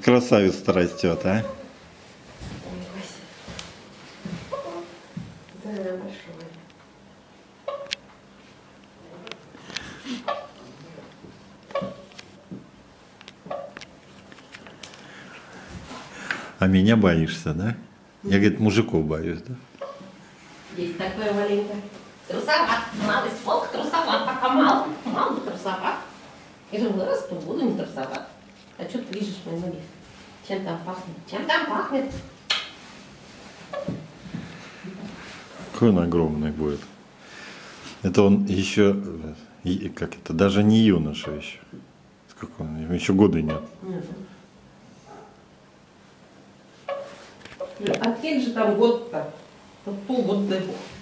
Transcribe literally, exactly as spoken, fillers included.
красавица растет, а? Да, большой. А меня боишься, да? Я, говорит, мужиков боюсь, да? Есть такое маленькое. Трусоват. Малый волк трусоват. Пока мал. Мал бы трусоват. Я же вырасту, буду не трусоват. А что ты видишь мои ноги? Чем там пахнет? Чем там пахнет? Какой он огромный будет. Это он еще, и- как это, даже не юноша еще. Сколько он, ему еще года нет. А кель же там год-то. Вот полгода дай бог.